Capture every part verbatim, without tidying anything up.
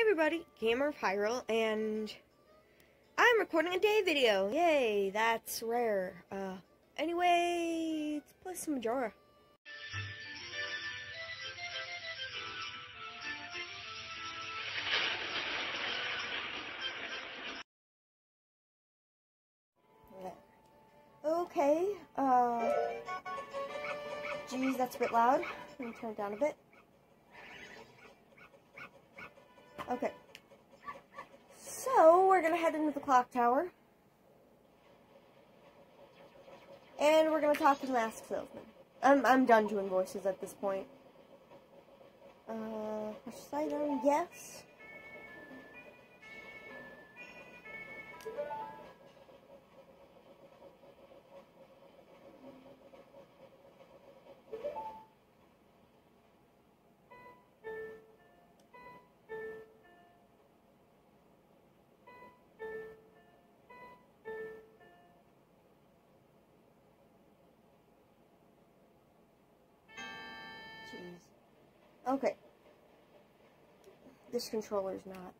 everybody, Gamer Pyro, and I'm recording a day video. Yay, that's rare. Uh, anyway, let's play some Majora. Okay, uh, geez, that's a bit loud. Let me turn it down a bit. Okay. So, we're gonna head into the clock tower. And we're gonna talk to the mask salesman. I'm, I'm done doing voices at this point. Uh, push item, yes. Jeez. Okay. This controller's not.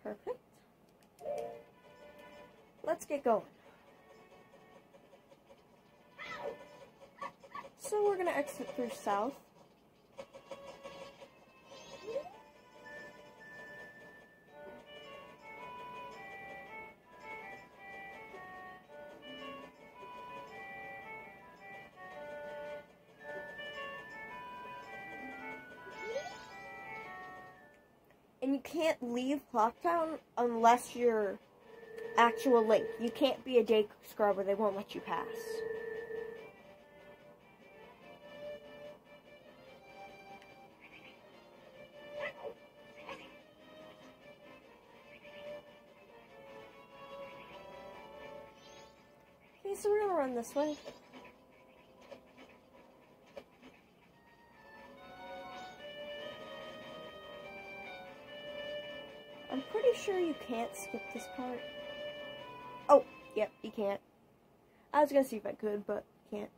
Perfect. Let's get going. So we're gonna exit through south. And you can't leave Clocktown unless you're actual Link. You can't be a day scrubber, they won't let you pass. Okay, so we're gonna run this way. I'm pretty sure you can't skip this part. Oh, yep, you can't. I was gonna see if I could, but can't.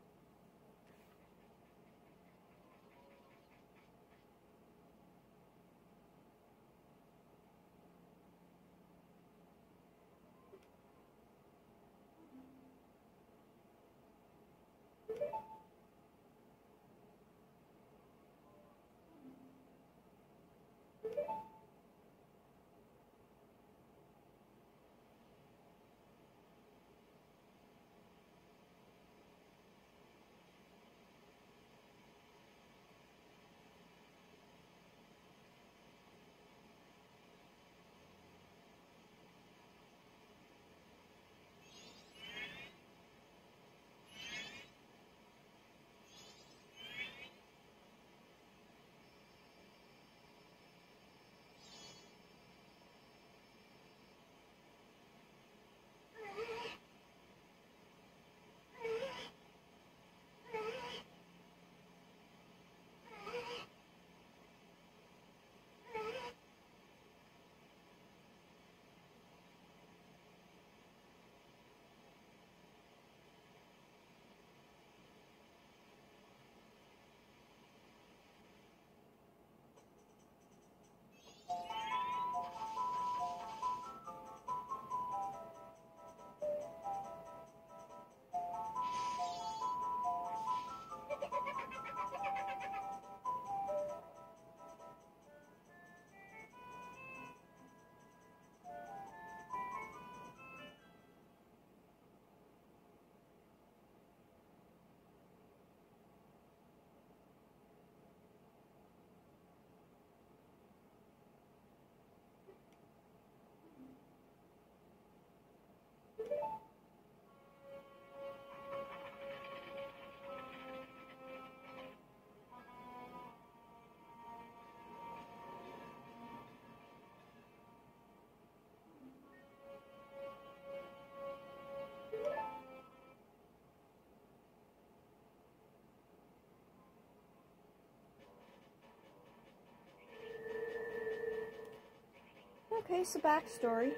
Okay, so backstory.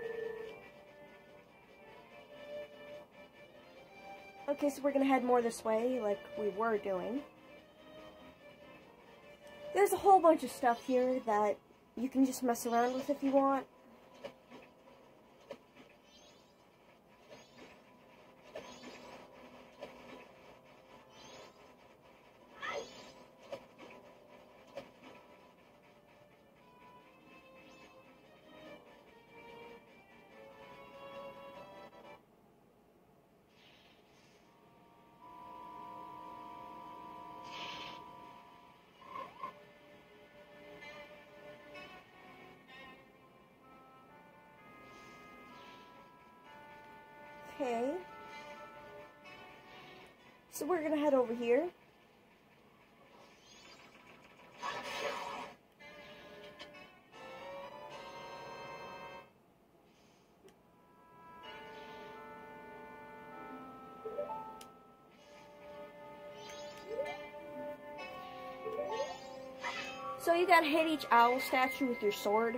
Okay, so we're gonna head more this way, like we were doing. There's a whole bunch of stuff here that you can just mess around with if you want. Okay. So we're gonna head over here. So you gotta hit each owl statue with your sword.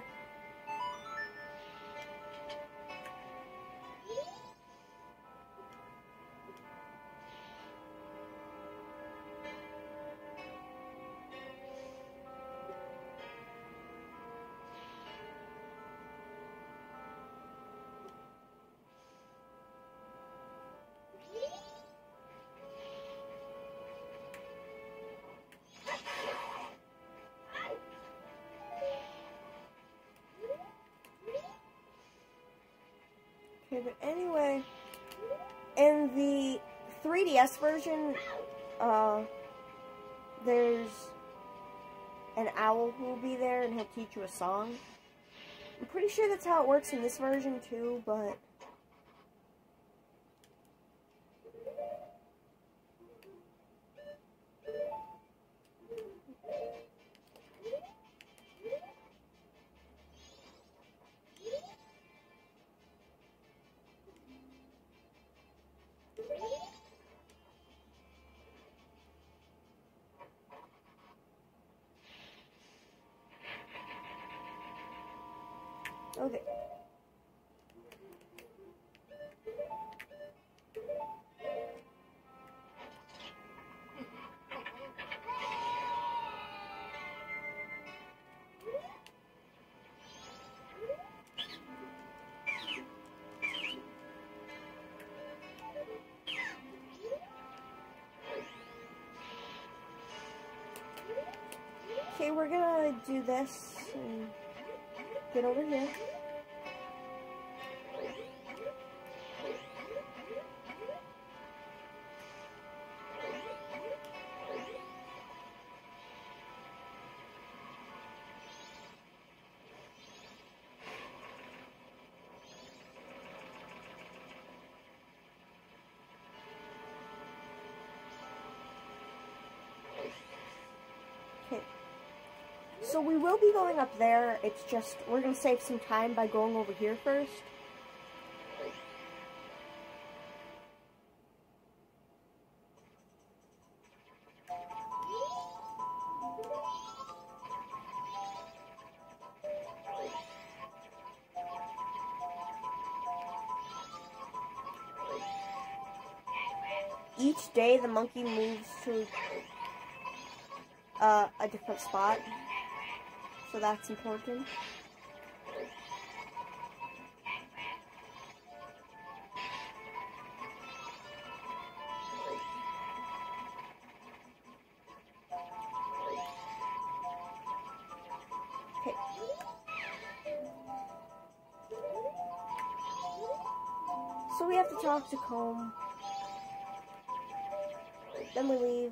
Okay, but anyway, in the three D S version, uh, there's an owl who will be there and he'll teach you a song. I'm pretty sure that's how it works in this version too, but okay. Okay, we're gonna do this and get over here. Okay. So we will be going up there, it's just, we're going to save some time by going over here first. Each day the monkey moves to uh, a different spot. So that's important. Okay. So we have to talk to Comb. Then we leave.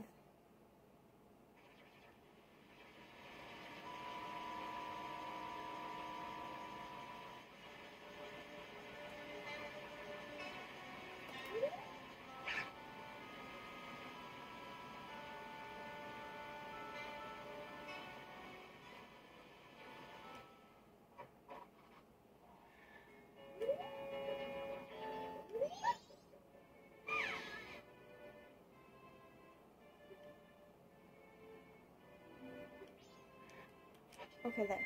Okay, there.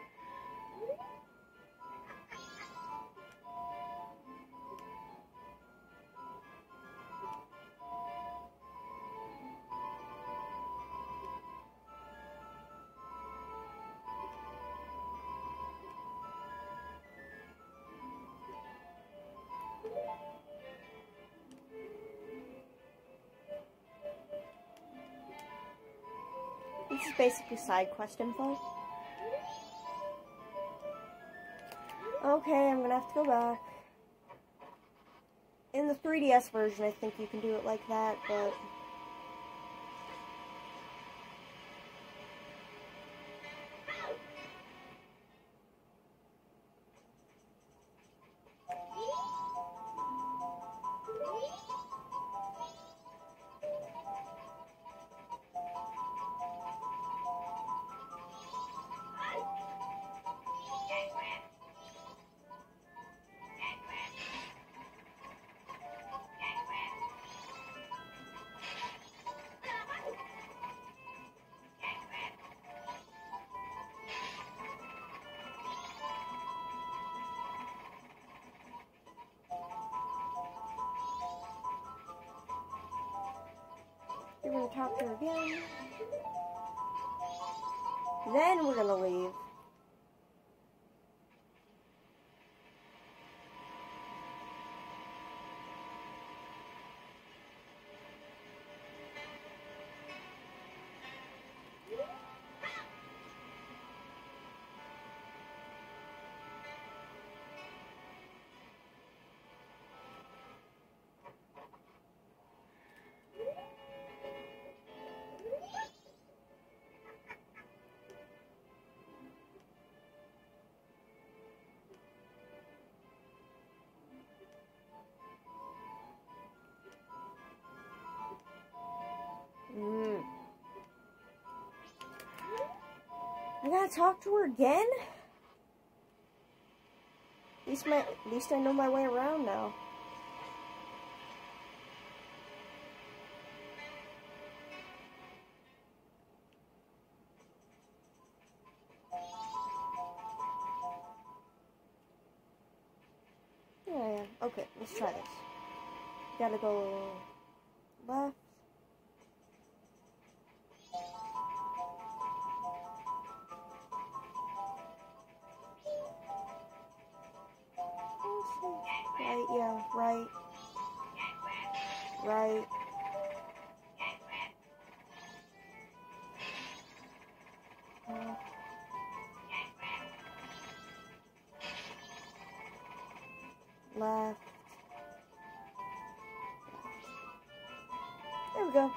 This is basically side quest info. Okay, I'm gonna have to go back. In the three D S version, I think you can do it like that, but we're gonna talk to her again. Then we're gonna leave. I gotta talk to her again? At least, my, at least I know my way around now. Yeah, yeah. Okay, let's try this. Gotta go left. Right, yeah, right. Right. Uh, left. There we go.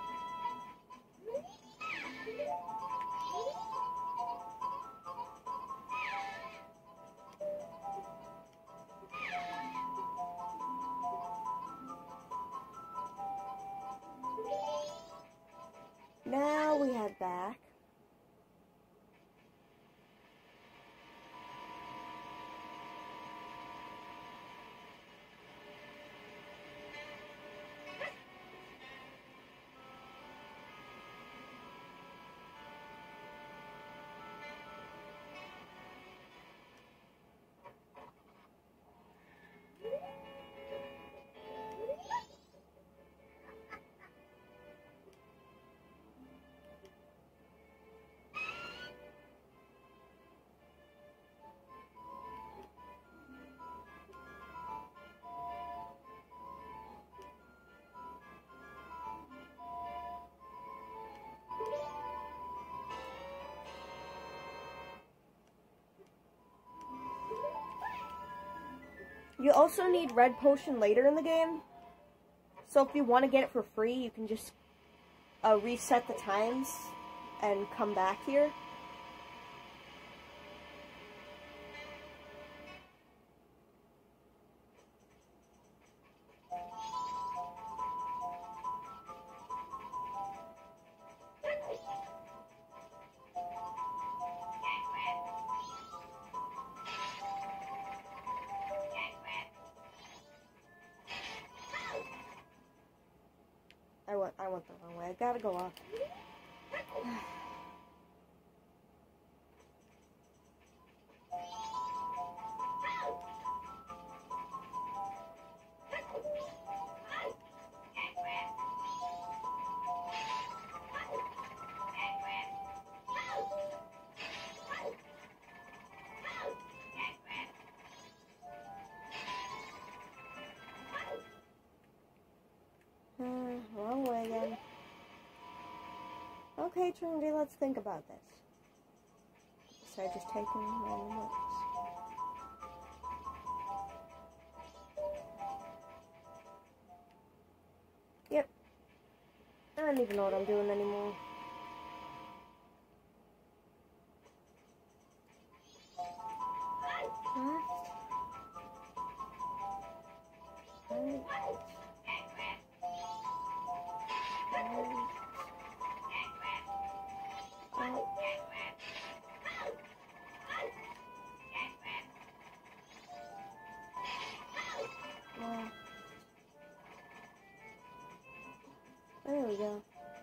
Now we head back. You also need red potion later in the game. So if you want to get it for free, you can just uh, reset the times and come back here. I went, I went the wrong way. I gotta go up. Uh, wrong way again. Okay, Trinity, let's think about this. So I just taken random looks. Yep. I don't even know what I'm doing anymore. Left. Right. There we go.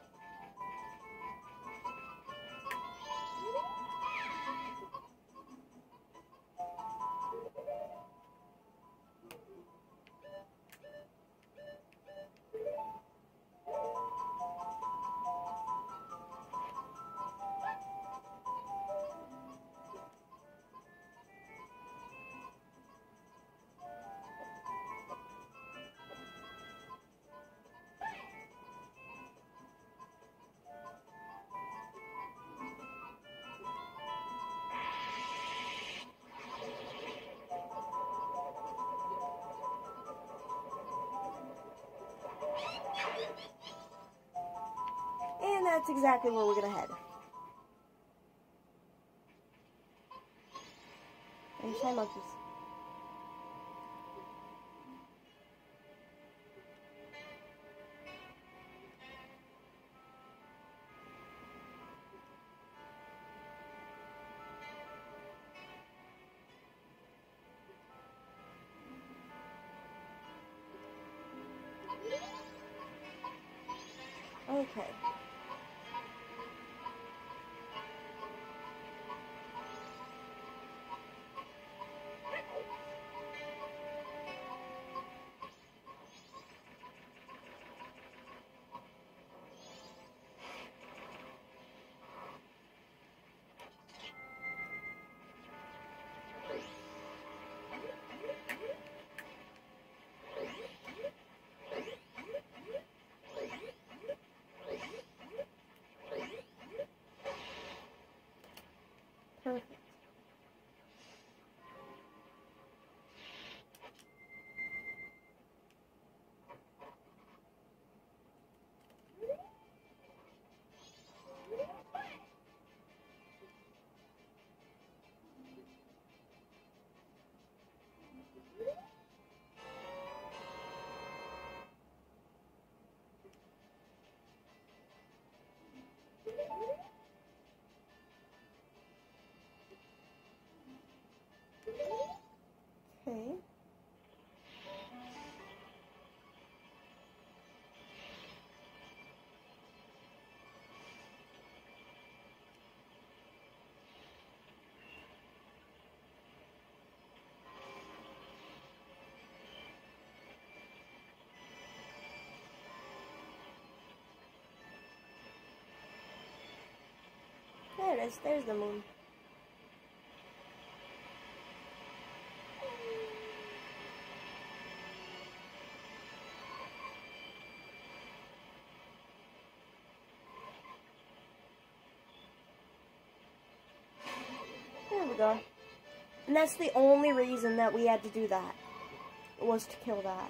And that's exactly where we're gonna head. And shy monkeys. Okay. Perfect. Okay. There it is. There's the moon. There we go. And that's the only reason that we had to do that, was to kill that.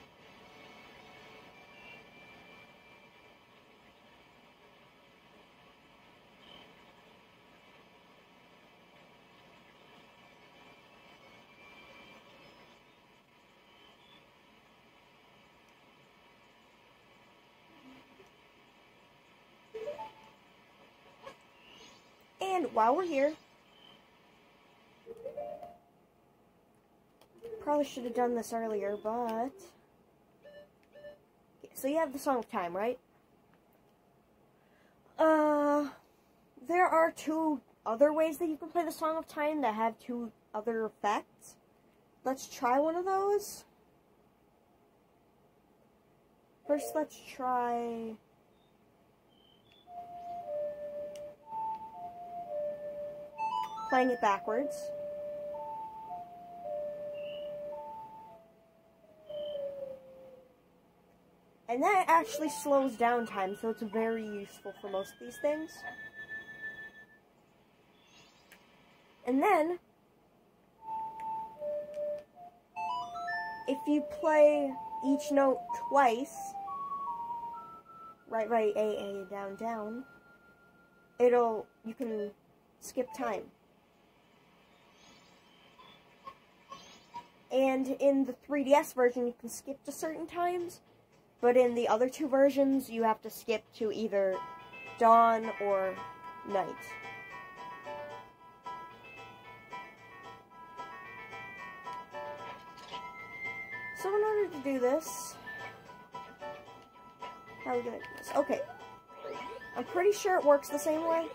And while we're here, probably should have done this earlier, but... So you have the Song of Time, right? Uh, there are two other ways that you can play the Song of Time that have two other effects. Let's try one of those. First, let's try... playing it backwards. And that actually slows down time, so it's very useful for most of these things. And then, if you play each note twice, right, right, A, A, down, down, it'll, you can skip time. And in the three D S version, you can skip to certain times. But in the other two versions, you have to skip to either dawn or night. So in order to do this, how are we going to do this? Okay. I'm pretty sure it works the same way.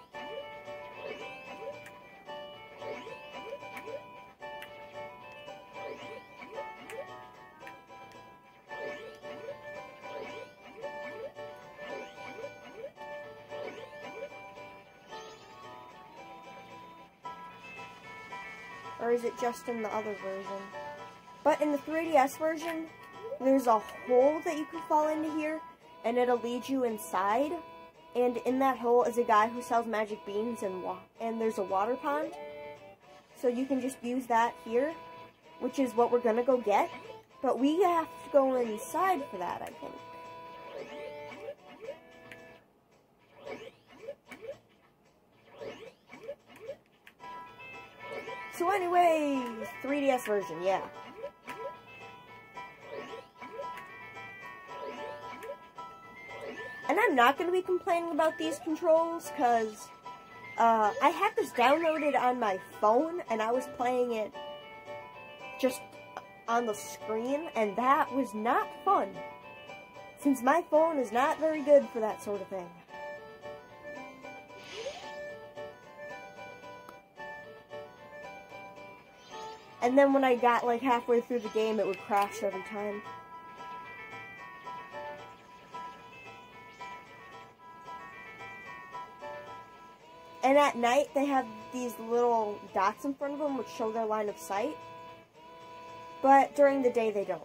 Or is it just in the other version? But in the three D S version, there's a hole that you can fall into here, and it'll lead you inside. And in that hole is a guy who sells magic beans, and wa and there's a water pond. So you can just use that here, which is what we're gonna go get. But we have to go inside for that, I think. So anyway, three D S version, yeah. And I'm not going to be complaining about these controls, because uh, I had this downloaded on my phone, and I was playing it just on the screen, and that was not fun, since my phone is not very good for that sort of thing. And then when I got like halfway through the game, it would crash every time. And at night, they have these little dots in front of them which show their line of sight. But during the day, they don't.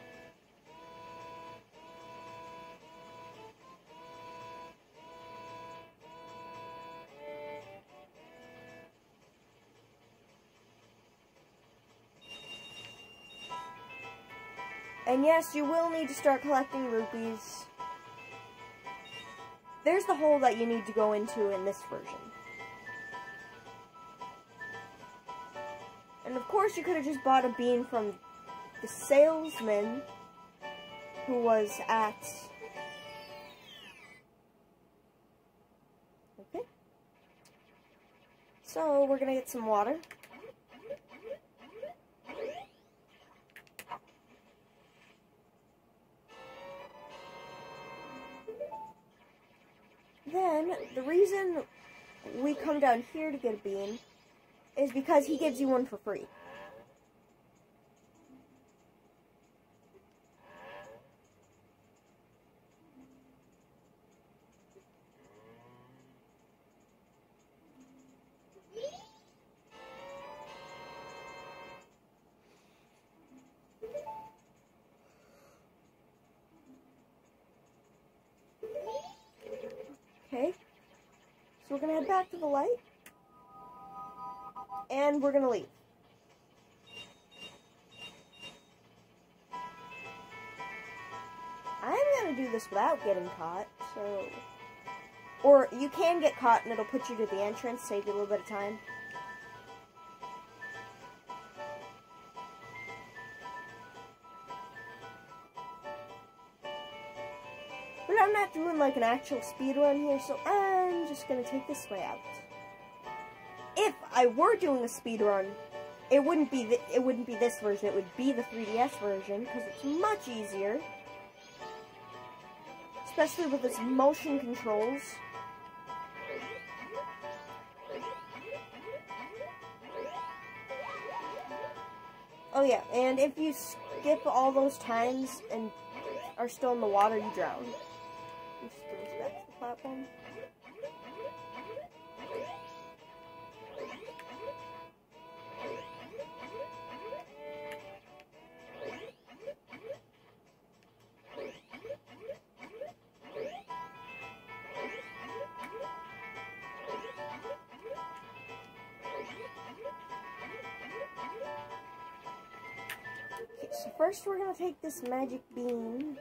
And yes, you will need to start collecting rupees. There's the hole that you need to go into in this version. And of course, you could have just bought a bean from the salesman who was at... Okay. So, we're gonna get some water. Then, the reason we come down here to get a bean is because he gives you one for free. Okay, so we're gonna head back to the light. And we're gonna leave. I'm gonna do this without getting caught, so... Or you can get caught and it'll put you to the entrance, save you a little bit of time. But I'm not doing like an actual speed run here, so I'm just gonna take this way out. If I were doing a speed run, it wouldn't be the, it wouldn't be this version. It would be the three D S version because it's much easier, especially with its motion controls. Oh yeah, and if you skip all those times and are still in the water, you drown. Just goes back to the platform. So first we're going to take this magic bean.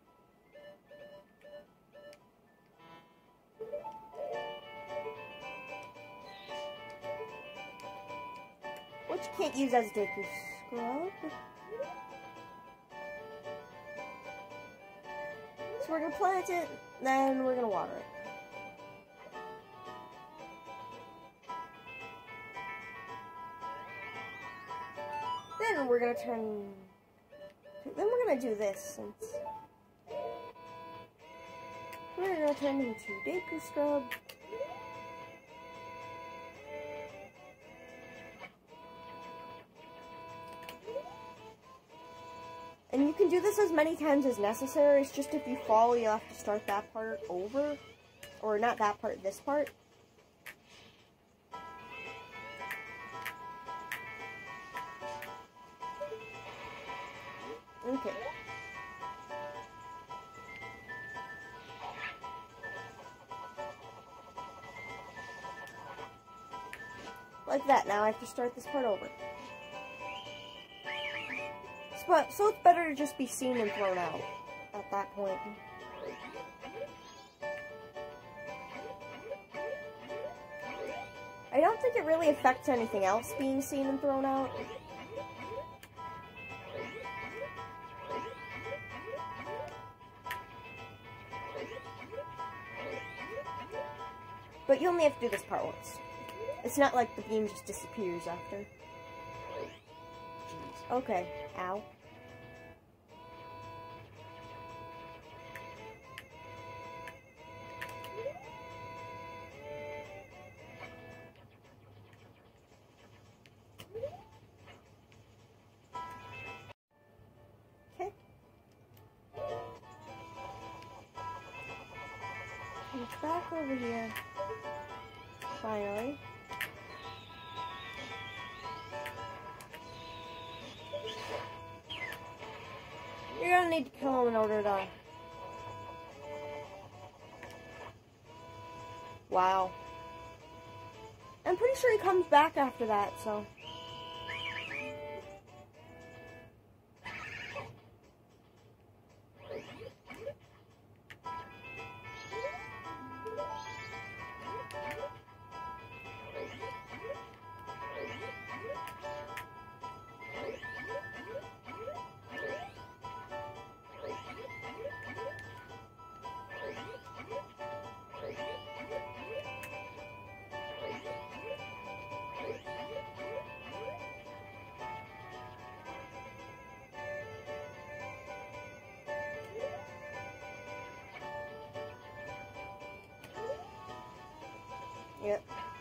Which you can't use as a Deku scrub. So we're going to plant it, then we're going to water it. Then we're going to turn... Then we're going to do this, since we're going to turn into Deku Scrub. And you can do this as many times as necessary. It's just if you fall, you'll have to start that part over. Or not that part, this part. Okay. Like that. Now I have to start this part over. So, so it's better to just be seen and thrown out at that point. I don't think it really affects anything else being seen and thrown out. But you only have to do this part once. It's not like the beam just disappears after. Jeez. Okay. Ow. back over here. Finally. You're gonna need to kill him in order to... Wow. I'm pretty sure he comes back after that, so... Yep.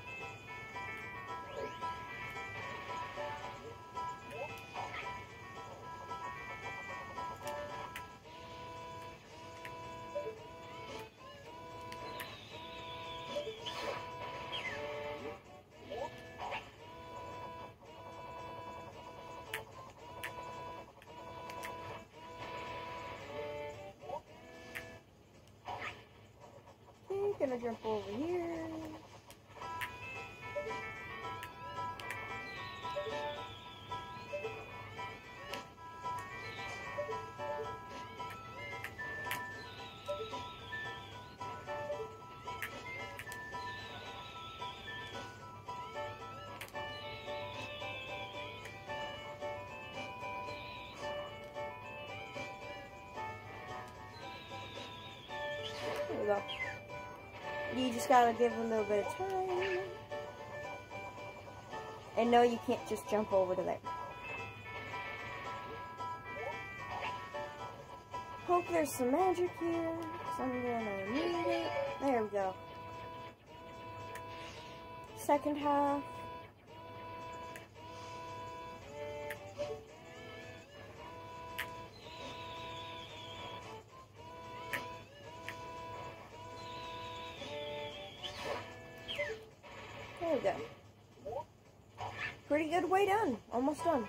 Okay, gonna jump over here. There we go. You just gotta give a little bit of time. And no, you can't just jump over to there. Hope there's some magic here, because I'm gonna need it. There we go. Second half. There we go. Pretty good way done. Almost done.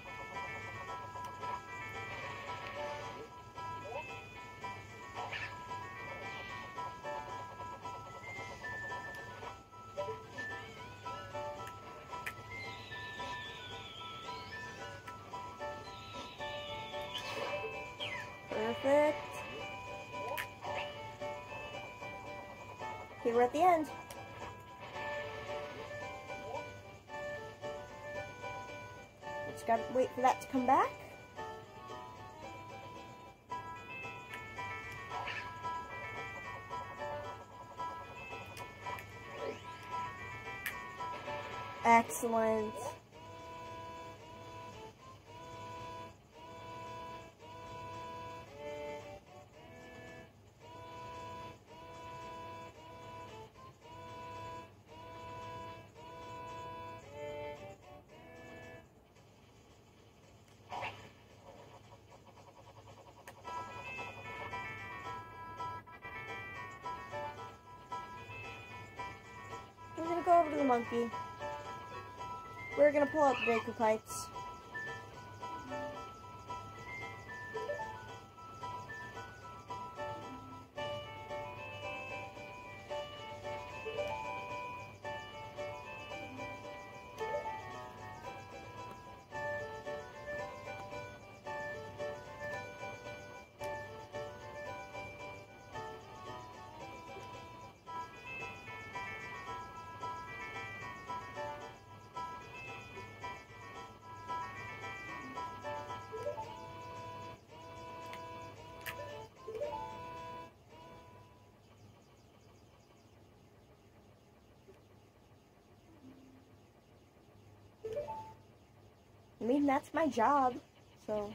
Perfect. Okay, we're at the end. Just gotta wait for that to come back. Excellent. We're gonna go over to the monkey. We're gonna pull out the breaker pipes. I mean, that's my job, so...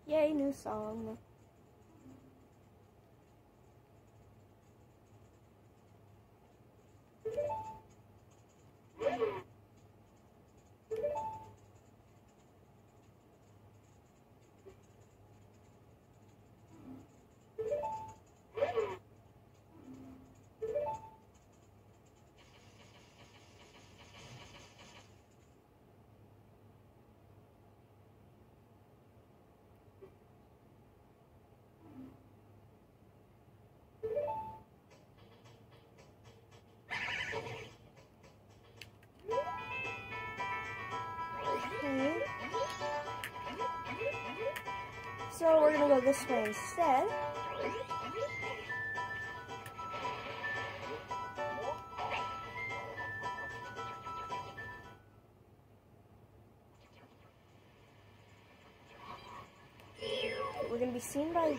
Yay, new song. Okay. So we're gonna go this way instead. We're gonna be seen by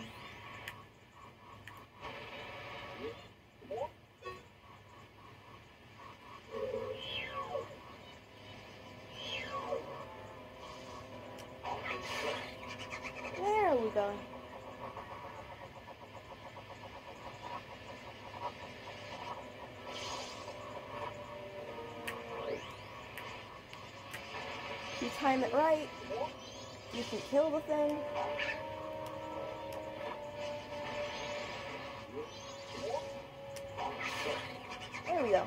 There we go. If you time it right, you can kill the thing. There we go.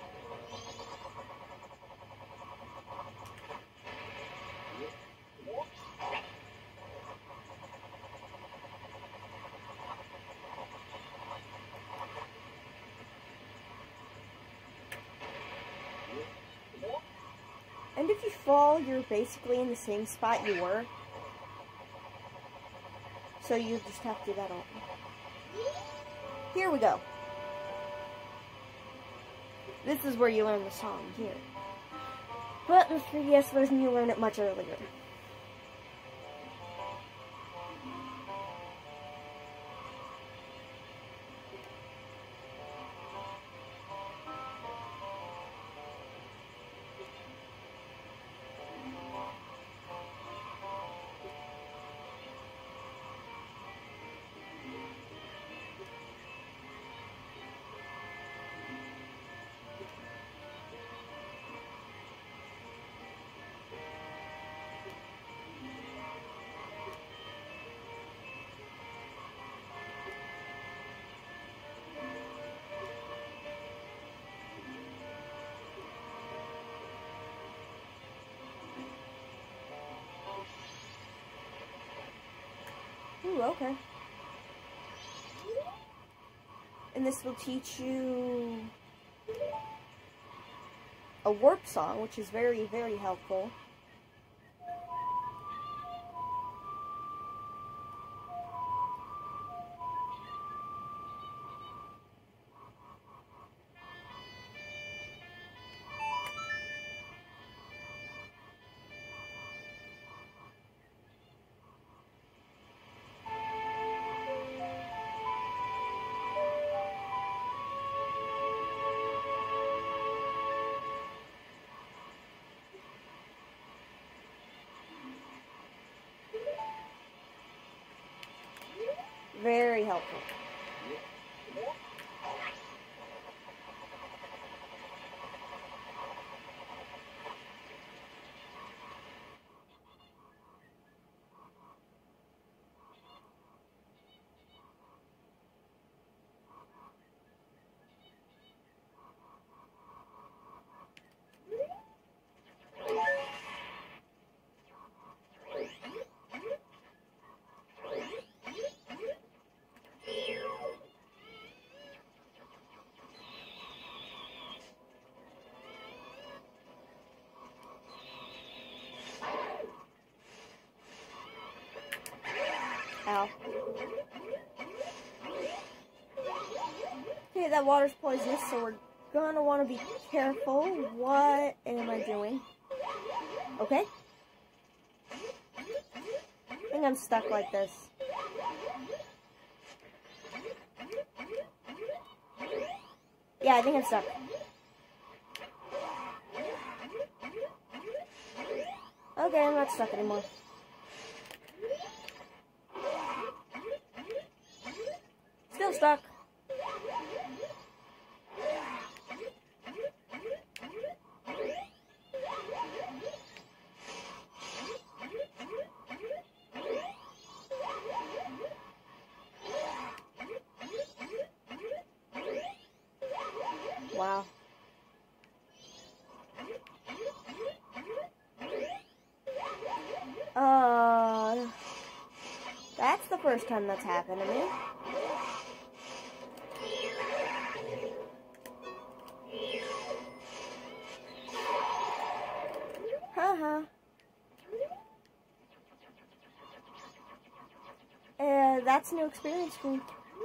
And if you fall, you're basically in the same spot you were. So you just have to do that all. Here we go. This is where you learn the song, here. But in the three D S version, you learn it much earlier. Ooh, okay. And this will teach you a warp song, which is very, very helpful. Very helpful. Ow. Okay, that water's poisonous, so we're gonna want to be careful. What am I doing? Okay. I think I'm stuck like this. Yeah, I think I'm stuck. Okay, I'm not stuck anymore. Still stuck. Wow. Uh, that's the first time that's happened to me. Haha. Uh, that's a new experience for me.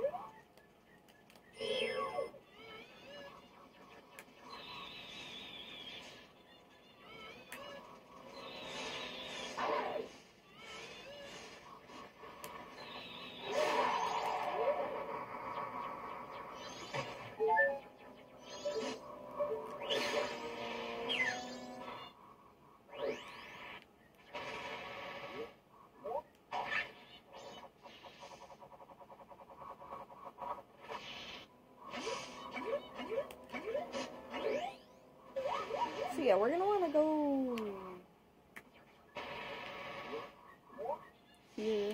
So yeah, we're gonna wanna go here.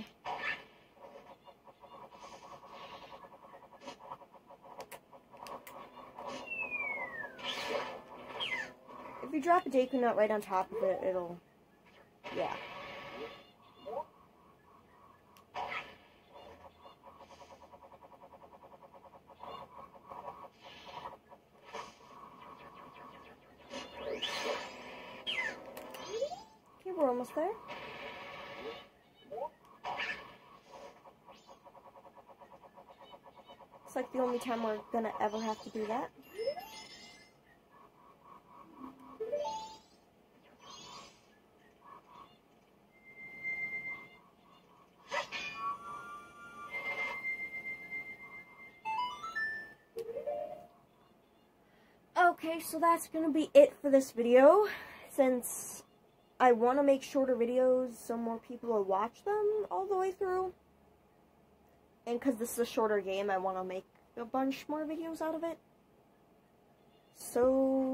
If you drop a Deku Nut right on top of it, it'll, yeah. Okay, we're almost there. It's like the only time we're gonna ever have to do that. Okay, so that's gonna be it for this video, since I want to make shorter videos so more people will watch them all the way through. And because this is a shorter game, I want to make a bunch more videos out of it. So,